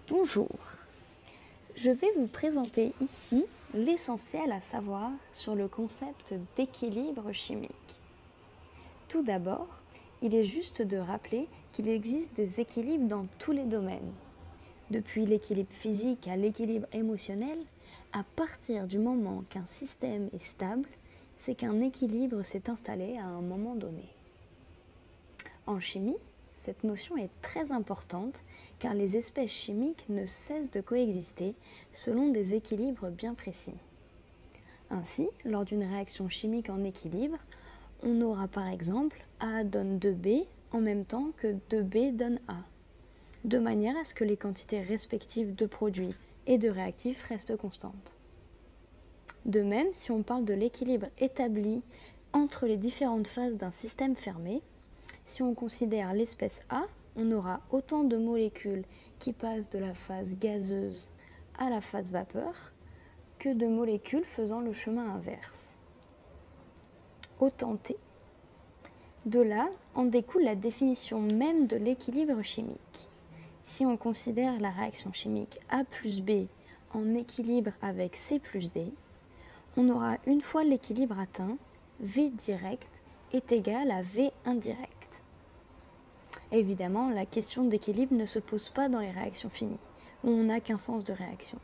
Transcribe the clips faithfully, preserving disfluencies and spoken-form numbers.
Bonjour, je vais vous présenter ici l'essentiel à savoir sur le concept d'équilibre chimique. Tout d'abord, il est juste de rappeler qu'il existe des équilibres dans tous les domaines. Depuis l'équilibre physique à l'équilibre émotionnel, à partir du moment qu'un système est stable, c'est qu'un équilibre s'est installé à un moment donné. En chimie, cette notion est très importante car les espèces chimiques ne cessent de coexister selon des équilibres bien précis. Ainsi, lors d'une réaction chimique en équilibre, on aura par exemple A donne deux B en même temps que deux B donne A, de manière à ce que les quantités respectives de produits et de réactifs restent constantes. De même, si on parle de l'équilibre établi entre les différentes phases d'un système fermé, si on considère l'espèce A, on aura autant de molécules qui passent de la phase gazeuse à la phase vapeur que de molécules faisant le chemin inverse. Autant T. De là, en découle la définition même de l'équilibre chimique. Si on considère la réaction chimique A plus B en équilibre avec C plus D, on aura une fois l'équilibre atteint, V direct est égal à V indirect. Évidemment, la question d'équilibre ne se pose pas dans les réactions finies, où on n'a qu'un sens de réaction.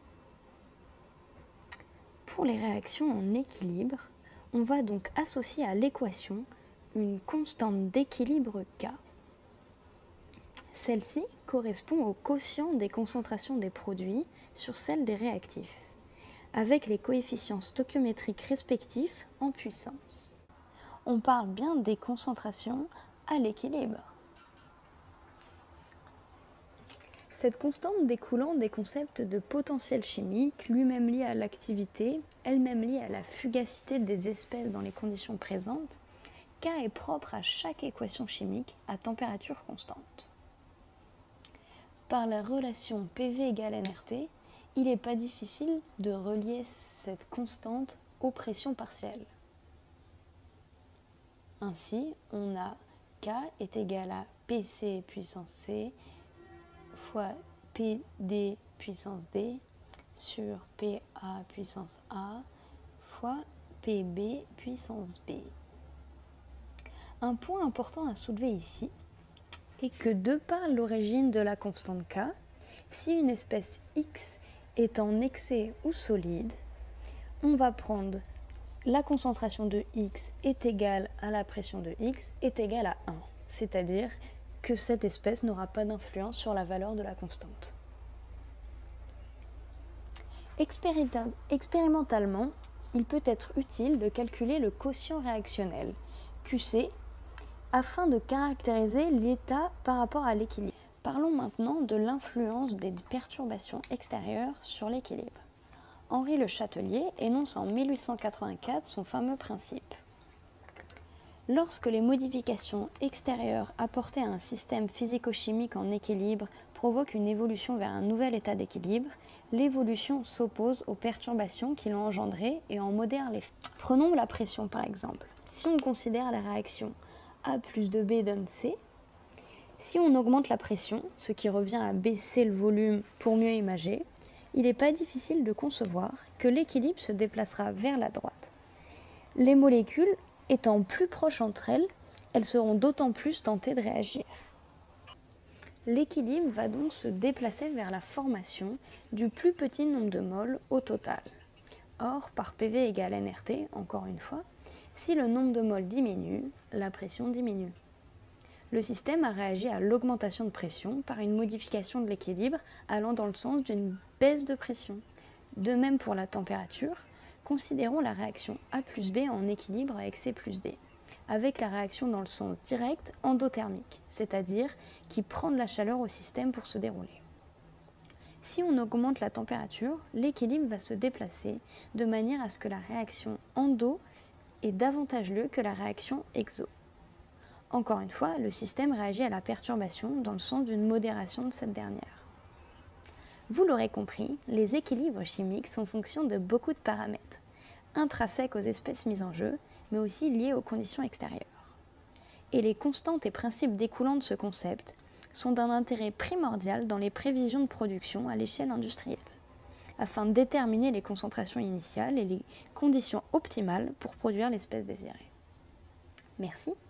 Pour les réactions en équilibre, on va donc associer à l'équation une constante d'équilibre K. Celle-ci correspond au quotient des concentrations des produits sur celle des réactifs, avec les coefficients stoichiométriques respectifs en puissance. On parle bien des concentrations à l'équilibre. Cette constante découlant des concepts de potentiel chimique, lui-même lié à l'activité, elle-même liée à la fugacité des espèces dans les conditions présentes, K est propre à chaque équation chimique à température constante. Par la relation P V égale N R T, il n'est pas difficile de relier cette constante aux pressions partielles. Ainsi, on a K est égal à P C puissance C fois P D puissance D sur P A puissance A fois P B puissance B. Un point important à soulever ici est que de par l'origine de la constante K, si une espèce X est en excès ou solide, on va prendre la concentration de X est égale à la pression de X est égale à un, c'est-à-dire que cette espèce n'aura pas d'influence sur la valeur de la constante. Expérimentalement, il peut être utile de calculer le quotient réactionnel, Q C, afin de caractériser l'état par rapport à l'équilibre. Parlons maintenant de l'influence des perturbations extérieures sur l'équilibre. Henri Le Chatelier énonce en mille huit cent quatre-vingt-quatre son fameux principe. Lorsque les modifications extérieures apportées à un système physico-chimique en équilibre provoquent une évolution vers un nouvel état d'équilibre, l'évolution s'oppose aux perturbations qui l'ont engendrée et en modère l'effet. Prenons la pression par exemple. Si on considère la réaction A plus deux B donne C, si on augmente la pression, ce qui revient à baisser le volume pour mieux imager, il n'est pas difficile de concevoir que l'équilibre se déplacera vers la droite. Les molécules étant plus proches entre elles, elles seront d'autant plus tentées de réagir. L'équilibre va donc se déplacer vers la formation du plus petit nombre de moles au total. Or, par P V égale N R T, encore une fois, si le nombre de moles diminue, la pression diminue. Le système a réagi à l'augmentation de pression par une modification de l'équilibre allant dans le sens d'une baisse de pression. De même pour la température, considérons la réaction A plus B en équilibre avec C plus D, avec la réaction dans le sens direct endothermique, c'est-à-dire qui prend de la chaleur au système pour se dérouler. Si on augmente la température, l'équilibre va se déplacer de manière à ce que la réaction endo est davantage lieu que la réaction exo. Encore une fois, le système réagit à la perturbation dans le sens d'une modération de cette dernière. Vous l'aurez compris, les équilibres chimiques sont fonction de beaucoup de paramètres, intrinsèques aux espèces mises en jeu, mais aussi liés aux conditions extérieures. Et les constantes et principes découlant de ce concept sont d'un intérêt primordial dans les prévisions de production à l'échelle industrielle, afin de déterminer les concentrations initiales et les conditions optimales pour produire l'espèce désirée. Merci.